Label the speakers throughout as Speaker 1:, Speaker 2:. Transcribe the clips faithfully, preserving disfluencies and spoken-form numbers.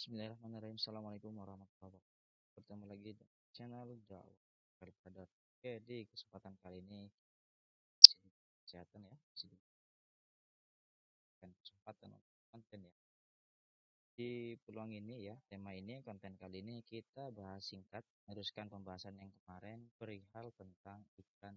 Speaker 1: Bismillahirrahmanirrahim. Assalamualaikum warahmatullahi wabarakatuh. Bertemu lagi di channel dakwah Daripada. Oke, di kesempatan kali ini sini kesehatan ya, sini kan kesempatan untuk konten ya. Di peluang ini ya, tema ini, konten kali ini kita bahas singkat, meneruskan pembahasan yang kemarin perihal tentang iklan.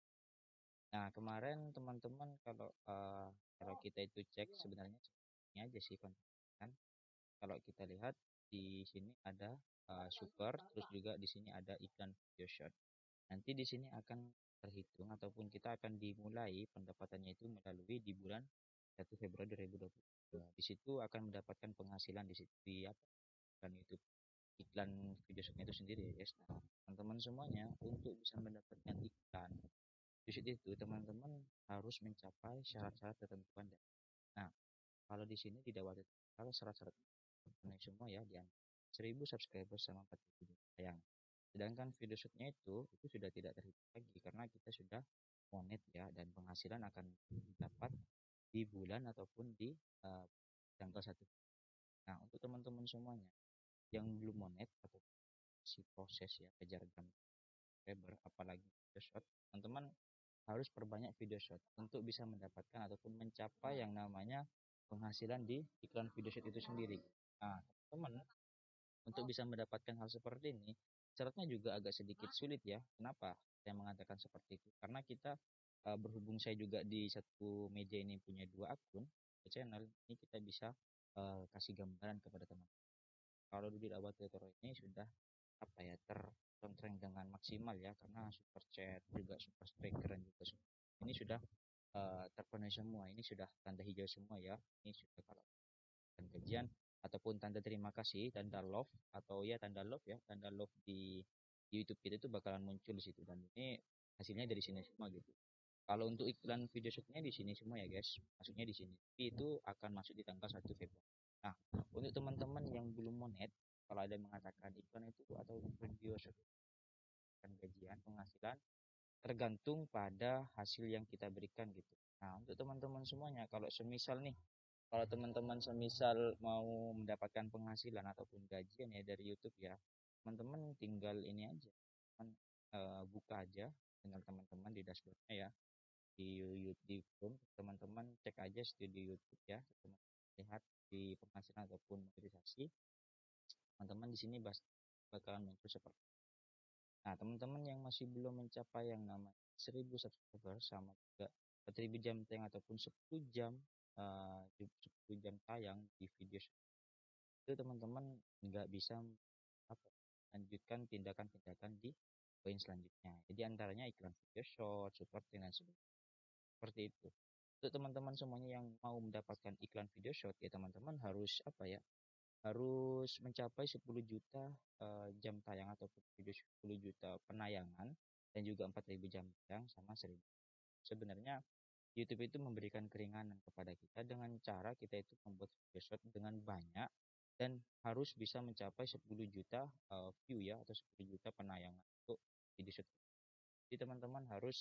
Speaker 1: Nah, kemarin teman-teman kalau eh, kalau kita itu cek sebenarnya ini aja sih konten kan. Kalau kita lihat di sini ada uh, super, terus juga di sini ada iklan video shot. Nanti di sini akan terhitung ataupun kita akan dimulai pendapatannya itu melalui di bulan satu Februari dua ribu dua puluh dua. Di situ akan mendapatkan penghasilan di situ di apa? Dan YouTube iklan video shotnya itu sendiri ya guys. Nah, teman-teman semuanya untuk bisa mendapatkan iklan di situ itu teman-teman harus mencapai syarat-syarat tertentu. Nah, kalau di sini tidak wajib kalau syarat-syarat terpenuhi semua ya di seribu subscriber sama empat ribu sayang. Sedangkan video shootnya itu itu sudah tidak terhitung lagi karena kita sudah monet ya dan penghasilan akan dapat di bulan ataupun di uh, tanggal satu. Nah, untuk teman-teman semuanya yang belum monet atau si proses ya kejar jam subscriber apalagi video shot, teman-teman harus perbanyak video shot untuk bisa mendapatkan ataupun mencapai yang namanya penghasilan di iklan video shot itu sendiri. Nah, teman-teman untuk bisa mendapatkan hal seperti ini, syaratnya juga agak sedikit sulit ya. Kenapa saya mengatakan seperti itu? Karena kita uh, berhubung saya juga di satu media ini punya dua akun channel, ini kita bisa uh, kasih gambaran kepada teman. Kalau di Dakwah Tutor ini sudah apa ya tercontreng dengan maksimal ya karena super chat juga super sticker dan juga super. Ini sudah uh, terpenuhi semua. Ini sudah tanda hijau semua ya. Ini sudah kalau dan kajian ataupun tanda terima kasih, tanda love atau ya tanda love ya, tanda love di, di YouTube kita itu bakalan muncul di situ dan ini hasilnya dari sini semua gitu. Kalau untuk iklan video shootnya di sini semua ya guys, masuknya di sini. Tapi itu akan masuk di tanggal satu Februari. Nah, untuk teman-teman yang belum monet, kalau ada yang mengatakan iklan itu atau video shoot kan gajian penghasilan tergantung pada hasil yang kita berikan gitu. Nah, untuk teman-teman semuanya, kalau semisal nih kalau teman-teman semisal mau mendapatkan penghasilan ataupun gajian ya dari YouTube ya, teman-teman tinggal ini aja, teman, uh, buka aja dengan teman-teman di dashboardnya ya, di YouTube, teman-teman cek aja studio YouTube ya, teman lihat di penghasilan ataupun monetisasi, teman-teman di sini bakalan muncul seperti. Nah, teman-teman yang masih belum mencapai yang namanya seribu subscriber sama juga seribu jam tayang ataupun sepuluh jam uh, sepuluh jam tayang di video itu teman-teman nggak bisa apa, lanjutkan tindakan-tindakan di poin selanjutnya. Jadi antaranya iklan video short, support dan sebagainya. Seperti itu. Untuk teman-teman semuanya yang mau mendapatkan iklan video short ya teman-teman harus apa ya? Harus mencapai sepuluh juta uh, jam tayang ataupun video sepuluh juta penayangan dan juga empat ribu jam tayang sama seribu. Sebenarnya YouTube itu memberikan keringanan kepada kita dengan cara kita itu membuat video short dengan banyak dan harus bisa mencapai sepuluh juta uh, view ya atau sepuluh juta penayangan untuk video short. Jadi teman-teman harus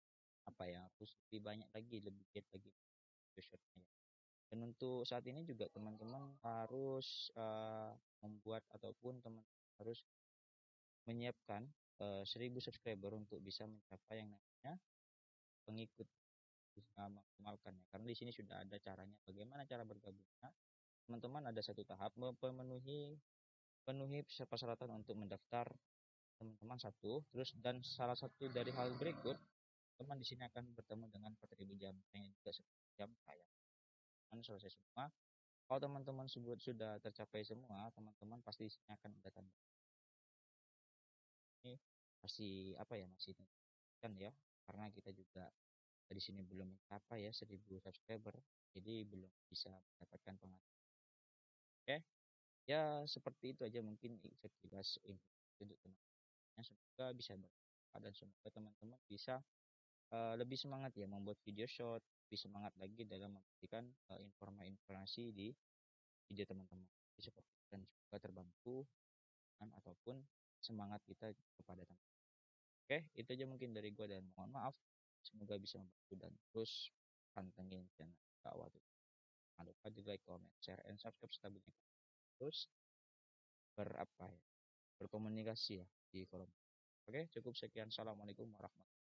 Speaker 1: apa ya harus lebih banyak lagi lebih giat lagi video shotnya. Dan untuk saat ini juga teman-teman harus uh, membuat ataupun teman harus menyiapkan uh, seribu subscriber untuk bisa mencapai yang namanya pengikut bisa maksimalkan ya. Karena di sini sudah ada caranya bagaimana cara bergabungnya. Teman-teman ada satu tahap memenuhi penuhi persyaratan untuk mendaftar teman-teman satu terus dan salah satu dari hal berikut teman di sini akan bertemu dengan empat ribu jam yang juga sepuluh jam tayang kan selesai semua. Kalau teman-teman sebut sudah tercapai semua teman-teman pasti di sini akan ada tanda ini masih apa ya masih kan ya karena kita juga di sini belum mencapai ya seribu subscriber jadi belum bisa mendapatkan penghasilan. Oke ya seperti itu aja mungkin sekilas info untuk teman-teman semoga bisa bermanfaat dan semoga teman-teman bisa uh, lebih semangat ya membuat video short lebih semangat lagi dalam memberikan uh, informasi di video teman-teman seperti dan juga terbantu dan ataupun semangat kita kepada teman. Oke itu aja mungkin dari gue dan mohon maaf semoga bisa membantu dan terus pantengin channel dakwah. Jangan lupa di like, comment, share, and subscribe serta bunyikan terus berapa ya berkomunikasi ya di kolom. Oke, cukup sekian. Assalamualaikum warahmatullahi wabarakatuh.